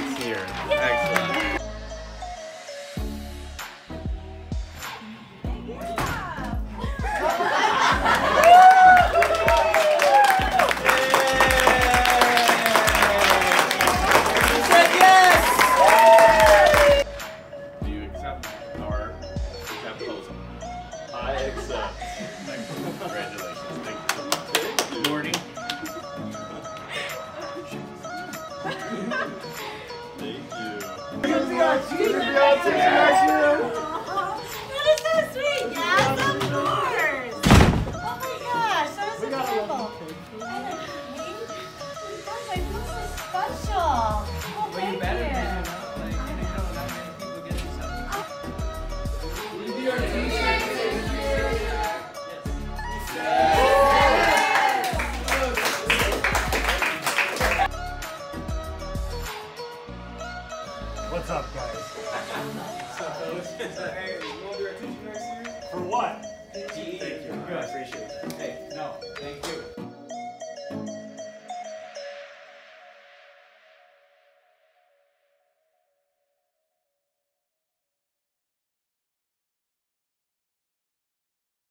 It's here. Excellent. Do you accept our proposal? I accept. Congratulations. Thank you. Morty. Thank you. That is so sweet. Yes, of course. Oh my gosh, that is adorable. And a cake? Guys, I feel so special. Well, thank you. What's up, guys? What's up, fellas? Hey, you want to do our teaching next year? For what? Thank you. I appreciate it. Hey, no, thank you.